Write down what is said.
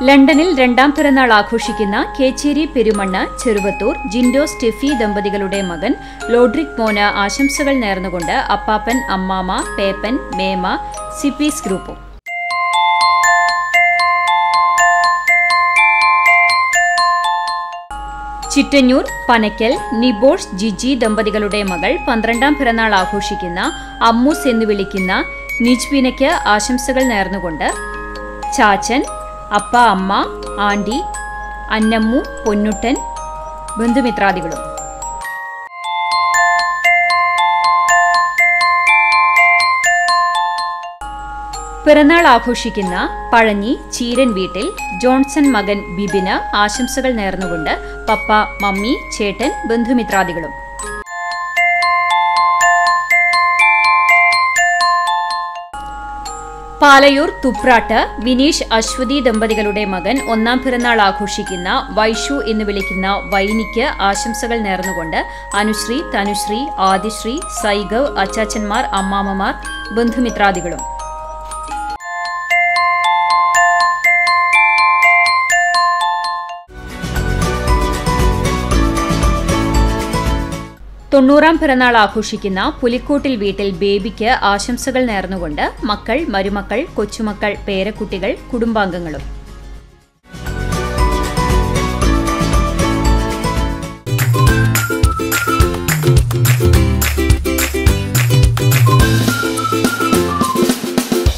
ലണ്ടനിൽ രണ്ടാം പിറന്നാൾ ആഘോഷിക്കുന്ന കേച്ചേരി പെരുമണ്ണ് ചെറുവത്തൂർ ജിൻഡോ സ്റ്റെഫി ദമ്പതികളുടെ മകൻ ലോഡ്രിക് മോന് ആശംസകൾ നേർന്നുകൊണ്ട് അപ്പാപ്പൻ, അമ്മാമ, പേപ്പൻ, മേമ, സിപ്പീസ് ഗ്രൂപ്പും. ചിറ്റഞ്ഞൂർ പനക്കൽ നിബോഷ് ജിജി ദമ്പതികളുടെ മകൾ 12ാം പിറന്നാൾ ആഘോഷിക്കുന്ന അമ്മൂസ് എന്ന് വിളിക്കുന്ന നിജ്ബിനയ്ക്ക് ആശംസകൾ നേർന്നുകൊണ്ട് ചാച്ചൻ, അപ്പ, അമ്മ, ആന്റി, അന്നമ്മു, പൊന്നുട്ടൻ, ബന്ധുമിത്രാദികളും. പിറന്നാൾ ആഘോഷിക്കുന്ന പഴഞ്ഞി ചീരൻ വീട്ടിൽ ജോൺസൺ മകൻ ബിബിന് ആശംസകൾ നേർന്നുകൊണ്ട് പപ്പ, മമ്മി, ചേട്ടൻ, ബന്ധുമിത്രാദികളും. പാലയൂർ തുപ്രാട്ട് വിനീഷ് അശ്വതി ദമ്പതികളുടെ മകൻ 1ാം പിറന്നാൾ ആഘോഷിക്കുന്ന വൈഷു എന്ന് വിളിക്കുന്ന വൈനിക്ക് ആശംസകൾ നേർന്നുകൊണ്ട് അനുശ്രീ, തനുശ്രീ, ആദിശ്രീ, സൈഗവ്, അച്ചാച്ചന്മാർ, അമ്മാമ്മമാർ, ബന്ധുമിത്രാദികളും. തൊണ്ണൂറാം പിറന്നാൾ ആഘോഷിക്കുന്ന പുലിക്കോട്ടിൽ വീട്ടിൽ ബേബിക്ക് ആശംസകൾ നേർന്നുകൊണ്ട് മക്കൾ, മരുമക്കൾ, കൊച്ചുമക്കൾ, പേരക്കുട്ടികൾ, കുടുംബാംഗങ്ങളും.